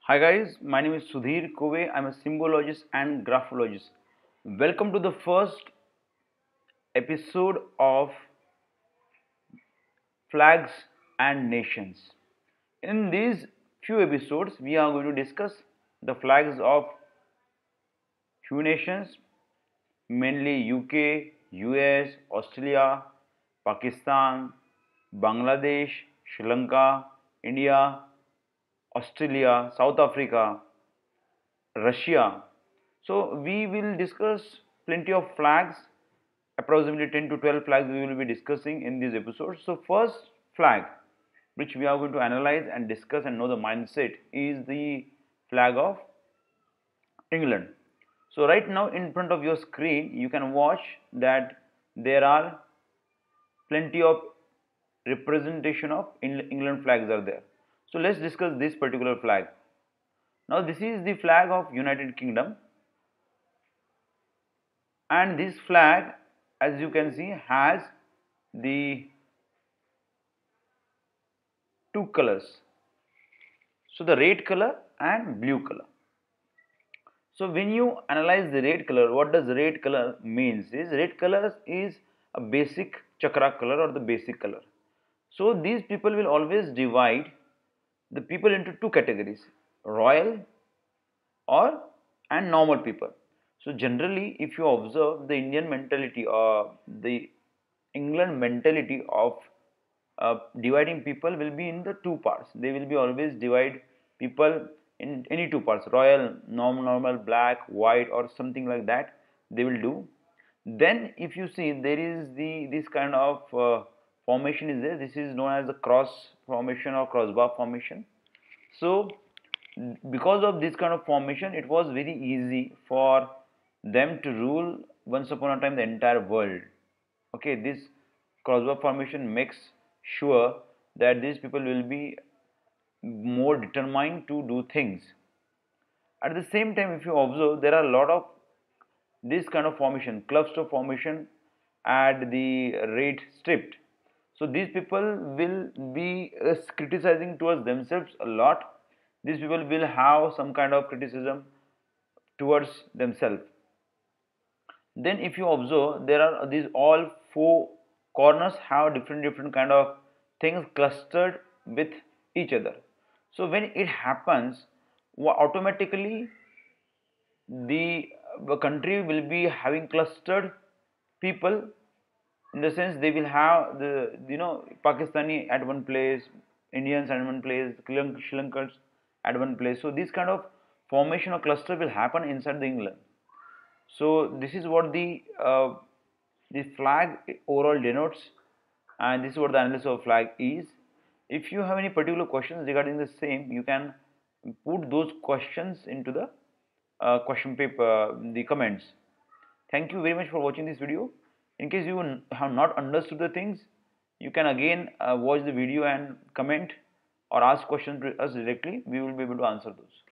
Hi guys, my name is Sudhir Kove. I'm a symbologist and graphologist. Welcome to the first episode of Flags and Nations. In these few episodes, we are going to discuss the flags of few nations, mainly UK, US, Australia, Pakistan, Bangladesh, Sri Lanka, India, Australia, South Africa, Russia. So we will discuss plenty of flags, approximately 10 to 12 flags we will be discussing in this episode. So first flag which we are going to analyze and discuss and know the mindset is the flag of England. So right now in front of your screen you can watch that there are plenty of representation of England flags are there. So let's discuss this particular flag. Now this is the flag of United Kingdom, and this flag, as you can see, has the two colors, so the red color and blue color. So when you analyze the red color, what does red color means is red color is a basic chakra color or the basic color. So these people will always divide the people into two categories, royal or and normal people. So generally if you observe the Indian mentality or the England mentality of dividing people will be in the two parts. They will be always divide people in any two parts, royal, normal, black, white or something like that they will do. Then if you see there is this kind of formation is there. This is known as the cross formation or crossbar formation. So because of this kind of formation, it was very easy for them to rule once upon a time the entire world. Okay, this crossbar formation makes sure that these people will be more determined to do things. At the same time, if you observe, there are a lot of this kind of formation, cluster formation at the red strip. So these people will be criticizing towards themselves a lot. These people will have some kind of criticism towards themselves. Then if you observe, there are these all four corners have different kind of things clustered with each other. So when it happens, automatically the country will be having clustered people, in the sense they will have the Pakistani at one place, Indians at one place, Sri Lankans at one place. So this kind of formation or cluster will happen inside the England. So this is what the flag overall denotes, and this is what the analysis of flag is. If you have any particular questions regarding the same, you can put those questions into the question paper, the comments. Thank you very much for watching this video. In case you have not understood the things, you can again watch the video and comment or ask questions to us directly. We will be able to answer those.